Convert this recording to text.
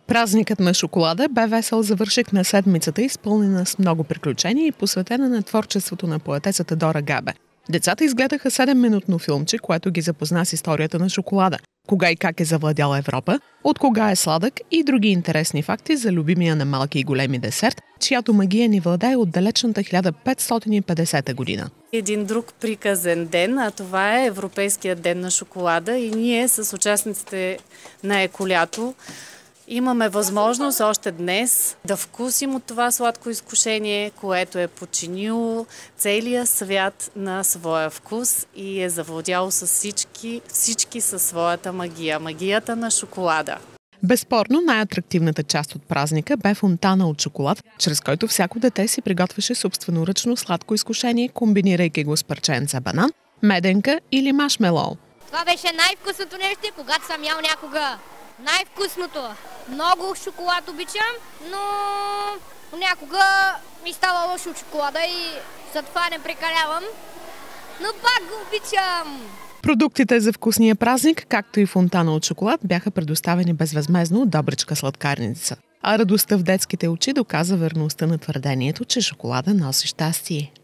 Празникът на шоколада бе весел завършек на седмицата, изпълнена с много приключения и посветена на творчеството на поетесата Дора Габе. Децата изгледаха 7-минутно филмче, което ги запозна с историята на шоколада, кога и как е завладял Европа, от кога е сладък и други интересни факти за любимия на малки и големи десерт, чиято магия ни владее от далечната 1550 година. Един друг приказен ден, а това е Европейският ден на шоколада, и ние с участниците на Еколято имаме възможност още днес да вкусим от това сладко изкушение, което е подчинило целия свят на своя вкус и е завладяло с всички със своята магия. Магията на шоколада. Безспорно най-атрактивната част от празника бе фонтана от шоколад, чрез който всяко дете си приготвяше собственоръчно сладко изкушение, комбинирайки го с парченца банан, меденка или маршмелоу. Това беше най-вкусното нещо, когато съм ял някога. Най-вкусното. Много шоколад обичам, но понякога ми става лошо от шоколада и затова не прекалявам. Но пак го обичам! Продуктите за вкусния празник, както и фонтана от шоколад, бяха предоставени безвъзмездно от Добричка сладкарница. А радостта в детските очи доказа верността на твърдението, че шоколада носи щастие.